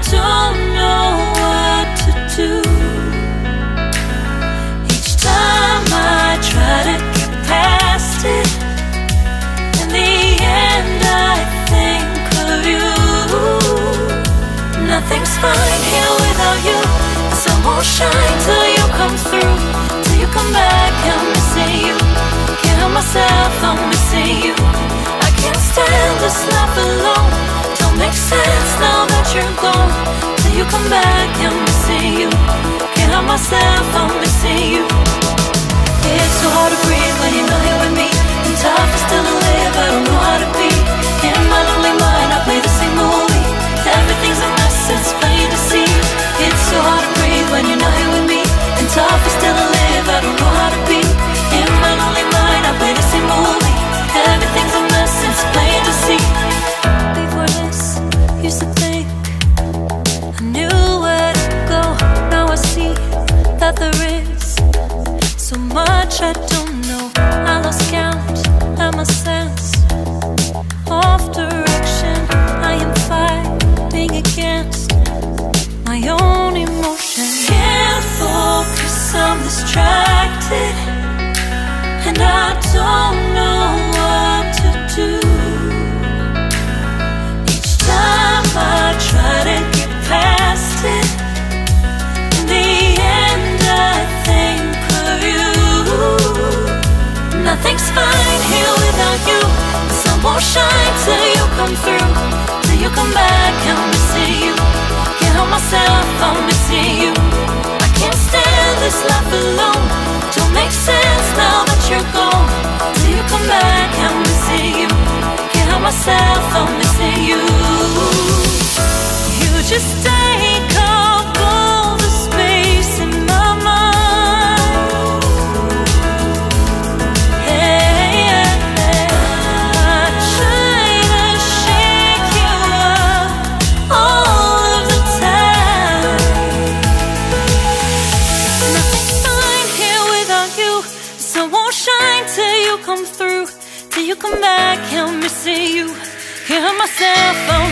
don't know what to do. Each time I try to get past it, in the end I think of you. Nothing's fine here without you. The sun won't shine till you come through. Till you come back, I'm missing you. Can't help myself, I'm missing you. I can't stand this life alone. Don't make sense now that you're gone. Till you come back, I'm missing you. Can't help myself, I'm missing you. It's so hard to breathe when you're not here with me. And tough is still to live, I don't know how to be. In my lonely mind, I play the same movie. Everything's a mess, it's plain to see. It's so hard to breathe when you're not here with me. And tough is still to live, I don't know how to be. In my lonely mind, I play the same movie. Everything's a mess, it's plain to see. Before this, used to think I knew where to go. Now I see that there is so much I don't know. I lost count at my sense of direction. I am fighting against my own emotion. Can't focus, I'm distracted, and I don't know what to do. Each time I try to get past it, in the end I think of you. Nothing's fine here without you. The sun won't shine till you come through. Till you come back, I'm missing you. Can't help myself, I'm missing you. I can't stand this life alone. Don't make sense now that you're gone. Till you come back, I'm missing you. Can't help myself, I'm missing you. You just take up all the space in my mind. Hey, I try to shake you up all of the time. Nothing's fine here without you. The sun won't shine till you come through. Till you come back, I'm missing you. Can't help myself, I'm